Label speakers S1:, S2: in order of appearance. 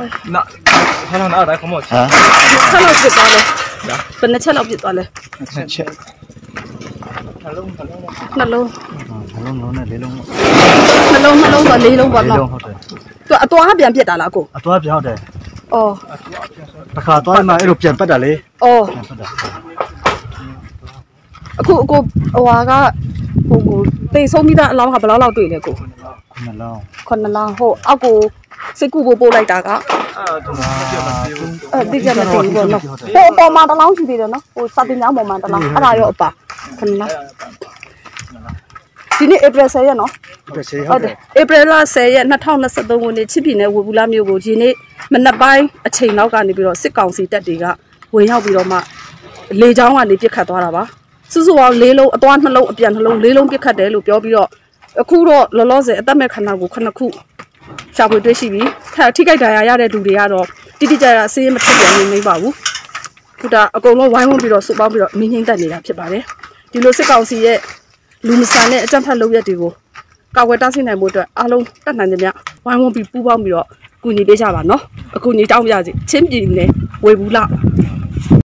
S1: 那他上哪来可没钱？
S2: 看到几包了？本来吃了几包了？
S1: 切。
S2: 那笼。
S3: လုံးနဲ့လေးလုံး
S2: နှလုံးကလေးလုံးပါနော်
S3: ဟုတ်တယ်
S2: သူအတော်အပြန်ပြစ်တာလားကို
S3: အတော်ပြောင်းတယ်
S2: အော်
S3: တခါတော့မှအဲ့လိုပြန်ပတ်တာလေ
S2: အော်အခုဟိုဟာကဟိုတိတ်ဆုံးပြီးသားအလောင်းကဘယ်လောက်တွေ့လဲကို
S3: 9လောင်း
S2: ဟိုအောက်ကိုစိတ်ကူကိုပို့လိုက်တာကတိကျမသိဘူးပေါ့နော်ဟိုအပေါ်မှာတစ်လောင်းရှိသေးတယ်နော်ဟိုစာတင်ကြောင်းပေါ်မှာတစ်လောင်းအဲ့ဒါရောအပါ9လောင်းဒီနေ့ April 10ရက်နော်
S3: ဟုတ်တယ်
S2: April 10ရက်2023ခုနှစ်ချစ်ပြည်နယ်ဝေဘူးလာမြို့ကိုဒီနေ့မနက်ပိုင်းအချိန်လောက်ကနေပြီးတော့စစ်ကောင်စီတပ်တွေကဝင်ရောက်ပြီးတော့မှလေကြောင်းကနေပစ်ခတ်သွားတာပါစုစုပေါင်း၄လုံးအသွား2လုံးအပြန်2လုံး၄လုံးပစ်ခတ်တယ်လို့ပြောပြီးတော့အခုတော့လောလောဆယ်အသက်မဲ့ခန္ဓာကို9ခုရှာဖွေတွေ့ရှိပြီးထိခိုက်ဒဏ်ရာရတဲ့လူတွေကတော့တိတိကျကျဆေးမထွက်ပြန်နေပါဘူးခုဒါအကုန်လုံးဝိုင်းဝန်းပြီးတော့စုပေါင်းပြီးတော့မင်းငိမ့်တက်နေတာဖြစ်ပါတယ်ဒီလိုစစ်ကောင်စီရဲ့လူမဆန်တဲ့အကြမ်းဖက်လုပ်ရက်တွေကိုကာကွယ်တားဆီးနိုင်ဖို့အတွက်အားလုံးတတ်နိုင်သမျှဝိုင်းဝန်းပြီးပူးပေါင်းပြီးတော့ကူညီပေးကြပါနော်အခုညီတောင်းပြစီချင်းပြည်နယ်ဝေဘူးလ